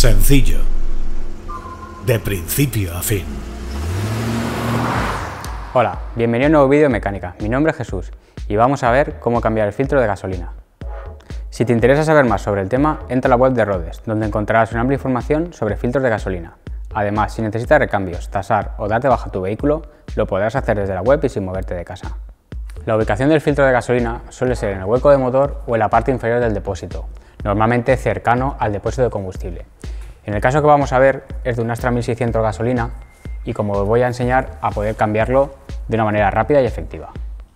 Sencillo. De principio a fin. Hola, bienvenido a un nuevo vídeo de mecánica. Mi nombre es Jesús y vamos a ver cómo cambiar el filtro de gasolina. Si te interesa saber más sobre el tema, entra a la web de Rhodes, donde encontrarás una amplia información sobre filtros de gasolina. Además, si necesitas recambios, tasar o dar de baja tu vehículo, lo podrás hacer desde la web y sin moverte de casa. La ubicación del filtro de gasolina suele ser en el hueco de motor o en la parte inferior del depósito, normalmente cercano al depósito de combustible. En el caso que vamos a ver es de un Astra 1600 gasolina y como os voy a enseñar a poder cambiarlo de una manera rápida y efectiva.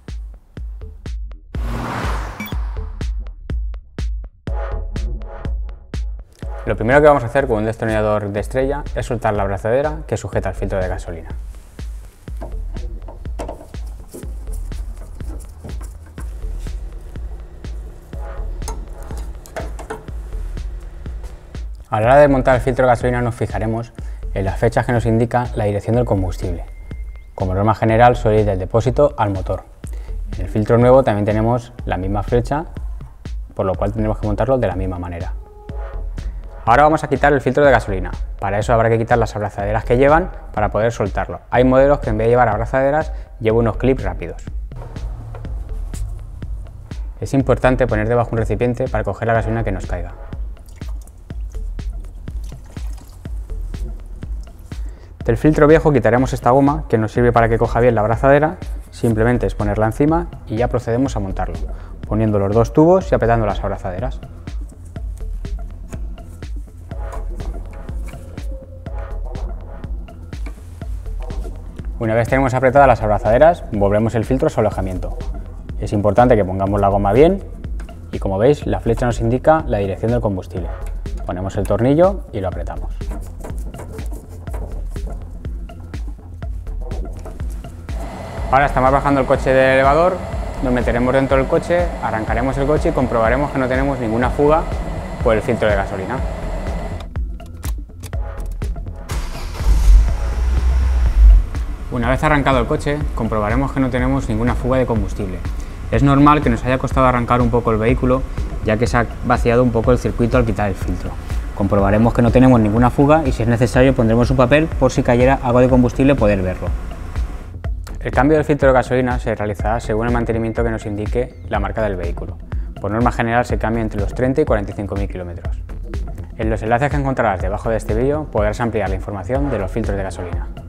Lo primero que vamos a hacer con un destornillador de estrella es soltar la abrazadera que sujeta el filtro de gasolina. A la hora de montar el filtro de gasolina nos fijaremos en las fechas que nos indican la dirección del combustible. Como norma general suele ir del depósito al motor. En el filtro nuevo también tenemos la misma flecha, por lo cual tendremos que montarlo de la misma manera. Ahora vamos a quitar el filtro de gasolina. Para eso habrá que quitar las abrazaderas que llevan para poder soltarlo. Hay modelos que en vez de llevar abrazaderas llevan unos clips rápidos. Es importante poner debajo un recipiente para coger la gasolina que nos caiga. Del filtro viejo quitaremos esta goma que nos sirve para que coja bien la abrazadera. Simplemente es ponerla encima y ya procedemos a montarlo, poniendo los dos tubos y apretando las abrazaderas. Una vez tenemos apretadas las abrazaderas, volvemos el filtro a su alojamiento. Es importante que pongamos la goma bien y, como veis, la flecha nos indica la dirección del combustible. Ponemos el tornillo y lo apretamos. Ahora estamos bajando el coche del elevador, nos meteremos dentro del coche, arrancaremos el coche y comprobaremos que no tenemos ninguna fuga por el filtro de gasolina. Una vez arrancado el coche, comprobaremos que no tenemos ninguna fuga de combustible. Es normal que nos haya costado arrancar un poco el vehículo, ya que se ha vaciado un poco el circuito al quitar el filtro. Comprobaremos que no tenemos ninguna fuga y, si es necesario, pondremos un papel por si cayera algo de combustible poder verlo. El cambio del filtro de gasolina se realizará según el mantenimiento que nos indique la marca del vehículo. Por norma general se cambia entre los 30 y 45.000 kilómetros. En los enlaces que encontrarás debajo de este vídeo podrás ampliar la información de los filtros de gasolina.